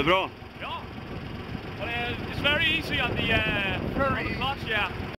det bra? Yeah. But it's very easy on the clutch, yeah.